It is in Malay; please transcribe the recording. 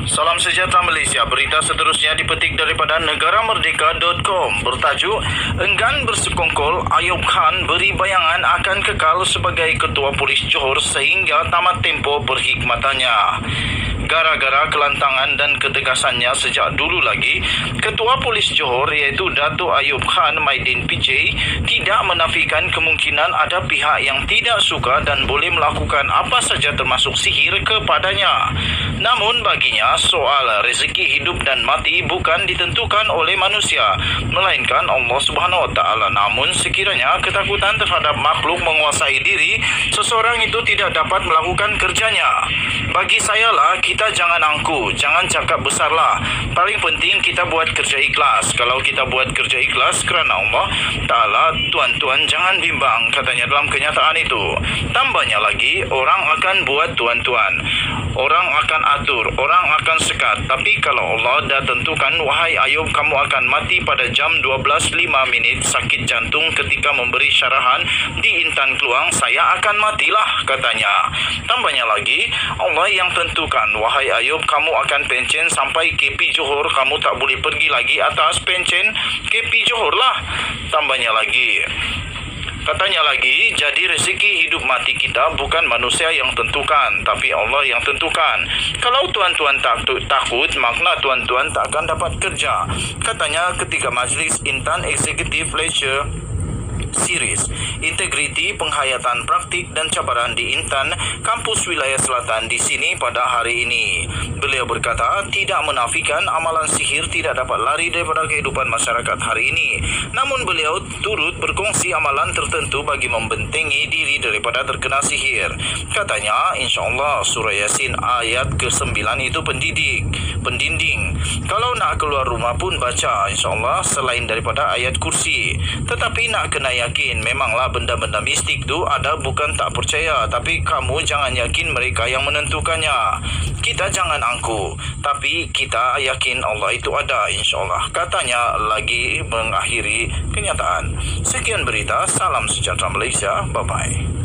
Salam sejahtera Malaysia. Berita seterusnya dipetik daripada negaramerdeka.com bertajuk Enggan bersekongkol, Ayub Khan beri bayangan akan kekal sebagai Ketua Polis Johor sehingga tamat tempoh berkhidmatannya. Gara-gara kelantangan dan ketegasannya sejak dulu lagi, Ketua Polis Johor iaitu Datuk Ayub Khan Maidin PJ tidak menafikan kemungkinan ada pihak yang tidak suka dan boleh melakukan apa saja termasuk sihir kepadanya. Namun baginya, soal rezeki hidup dan mati bukan ditentukan oleh manusia, melainkan Allah Subhanahu Wa Taala. Namun sekiranya ketakutan terhadap makhluk menguasai diri, seseorang itu tidak dapat melakukan kerjanya. Bagi saya lah, kita jangan angku, jangan cakap besarlah. Paling penting kita buat kerja ikhlas. Kalau kita buat kerja ikhlas kerana Allah Ta'ala, tuan-tuan jangan bimbang, katanya dalam kenyataan itu. Tambahnya lagi, orang akan buat tuan-tuan, orang akan atur, orang akan sekat. Tapi kalau Allah dah tentukan, wahai Ayub, kamu akan mati pada jam 12.05 sakit jantung ketika memberi syarahan di Intan Keluang, saya akan matilah, katanya. Tambahnya lagi, Allah yang tentukan, wahai Ayub, kamu akan pencen sampai KP Johor, kamu tak boleh pergi lagi atas pencen KP Johor lah. Tambahnya lagi, katanya lagi, jadi rezeki hidup mati kita bukan manusia yang tentukan, tapi Allah yang tentukan. Kalau tuan-tuan takut, makna tuan-tuan tak akan dapat kerja. Katanya ketika majlis Intan Executive Lecture Series Integriti Penghayatan Praktik dan Cabaran di Intan, Kampus Wilayah Selatan di sini pada hari ini. Beliau berkata, tidak menafikan amalan sihir tidak dapat lari daripada kehidupan masyarakat hari ini. Namun beliau turut berkongsi amalan tertentu bagi membentengi diri daripada terkena sihir. Katanya, insyaAllah surah Yasin ayat ke-9 itu pendinding. Kalau nak keluar rumah pun baca, insyaAllah, selain daripada ayat kursi. Tetapi nak kena yakin, memanglah benda-benda mistik tu ada, bukan tak percaya. Tapi kamu jangan yakin mereka yang menentukannya. Kita jangan angku, tapi kita yakin Allah itu ada, insyaAllah. Katanya lagi mengakhiri kenyataan. Sekian berita, salam sejahtera Malaysia, bye-bye.